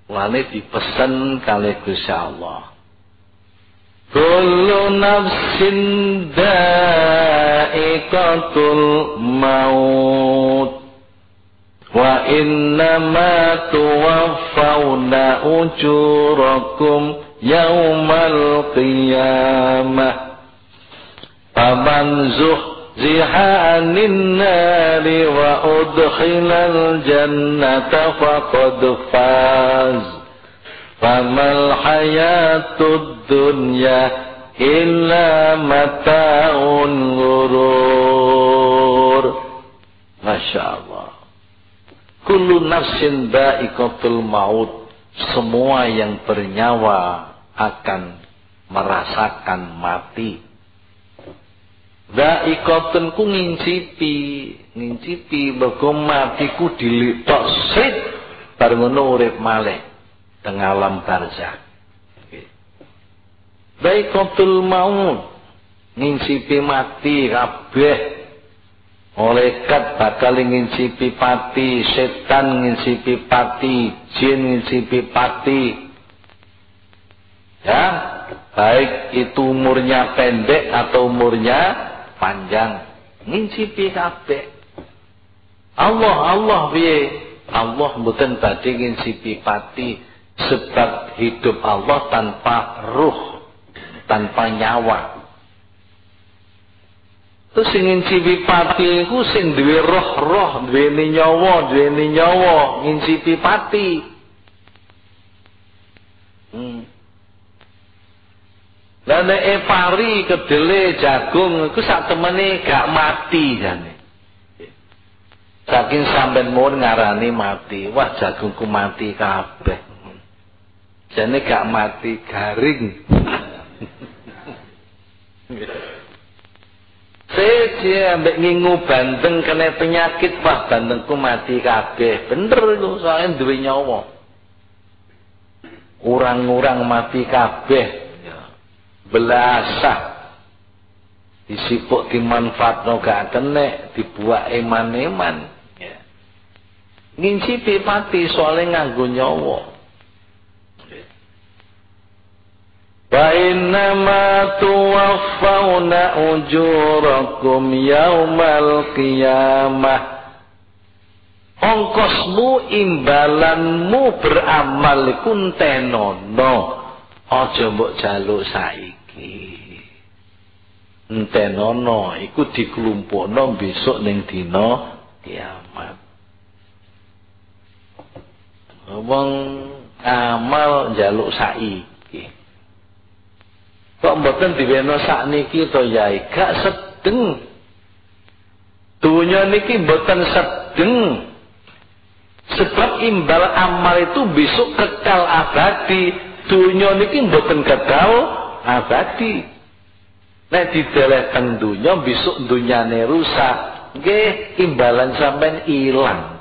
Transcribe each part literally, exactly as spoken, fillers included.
Mulane dipesen kalih Gusti Allah. Kullu nafsin dha'iqatul maut wa innama tuwaffawna ujurakum yaumal qiyamah faman zuhziha 'anil nari wa udkhilal jannata faqad faz famal hayatud dunya illa mata'un ghurur. Masya Allah. Kullu nafsin dha'iqatul maut. Semua yang bernyawa akan merasakan mati. Dha'iqatun ku ngincipi, ngincipi mergo matiku dilitok srit bar ngono urip malih teng alam barzakh. Dha'iqatul maut ngincipi mati kabeh. Malaikat bakal ngincipi pati, setan ngincipi pati, jin ngincipi pati. Ya, baik itu umurnya pendek atau umurnya panjang, ngincipi kabeh. Allah Allah piye? Allah mboten badhe ngincipi pati sebab hidup Allah tanpa ruh, tanpa nyawa. Terus sing ngincipi pati iku sing duwe roh-roh, duweni nyawa, duweni nyawa, ngincipi pati. Hmm. Lah nek pari, kedele, jagung iku sak temene gak mati jane. Saking sampean mun ngarani mati, wah jagungku mati kabeh. Jane gak mati, garing. Saya ambek ngingu bandeng kena penyakit, wah bandengku mati kabeh. Bener itu, soalnya duwe nyawa. Urang-urang mati kabeh. Belasah. Disipuk dimanfaatno gak kena, dibuat eman-eman. Ngincipi mati soalnya nganggo nyawa. Wa innama tuwaffawna ujurakum yaumal qiyamah. Ongkosmu, imbalanmu beramal iku entenono. Aja mbok jaluk saiki. Entenono iku diklumpukno besok ning dina kiamat. Wong amal jaluk saiki. Kok mboten diweno sakniki to Yai? Gak sedeng. Dunya niki mboten sedeng. Sebab imbal amal itu besok kekal abadi. Dunya niki mboten kekal abadi. Nek didelehken dunya besok dunyane rusak, nggih imbalan sampean ilang.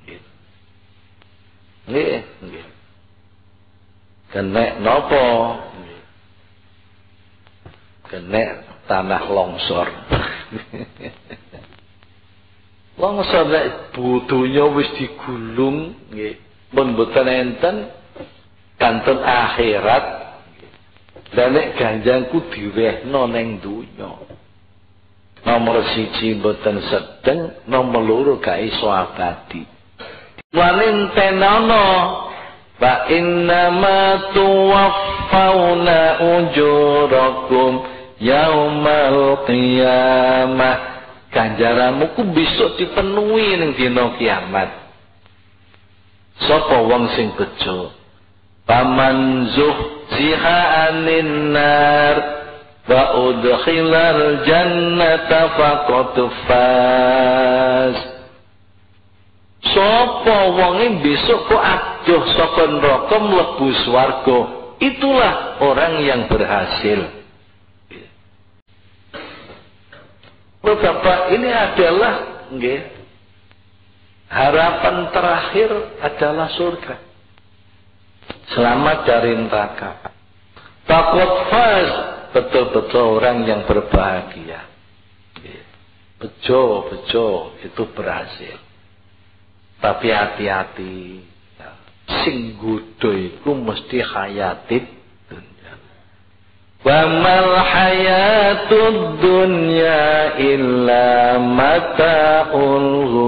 Nggih, nggih. Kenek napa? Kenek tanah longsor. Longsor nek butuhnya wis digulung nggih, mun mboten enten kantun akhirat. Lah nek ganjangku diwehno ning donya. Nomor siji mboten sedeng, nomor loro gak iso abadi. Wanin tenono fa innama tuwaffawna ujurakum yaumal qiyamah. Ganjaranmu ku besok dipenuhi ning dina kiamat. Sapa wong sing bejo? Paman zuhziha 'anil nar wa udkhilal jannata faqad faz. Sapa wonge besok kok adoh saka neraka mlebu swarga, itulah orang yang berhasil. Bapak, ini adalah nggih, harapan terakhir adalah surga. Selamat dari neraka. Faqad faz, betul-betul orang yang berbahagia. Bejo, bejo itu berhasil. Tapi hati-hati. sing nggodha iku mesti hayatid dunya. Wa mal hayatud dunya illa mata'ul